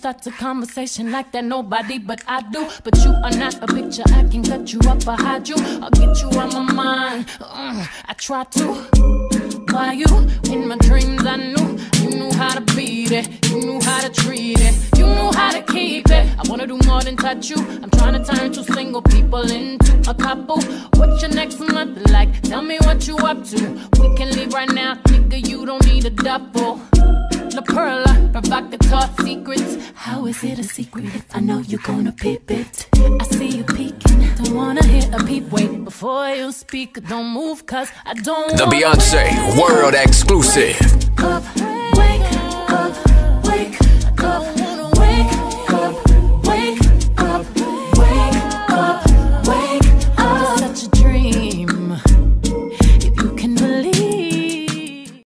start a conversation like that, nobody but I do. But you are not a picture, I can cut you up or hide you. I'll get you out my mind, I try to. Why you in my dreams? I knew you knew how to beat it, you knew how to treat it, you knew how to keep it. I wanna do more than touch you. I'm trying to turn two single people into a couple. What's your next month like? Tell me what you up to. We can leave right now, nigga, you don't need a double. La Perla, provocateur secrets. How is it a secret if I know you're gonna peep it? I see you peeking, don't wanna hear a peep. Wait before you speak, don't move, cause I don't. The Beyonce world exclusive. Up.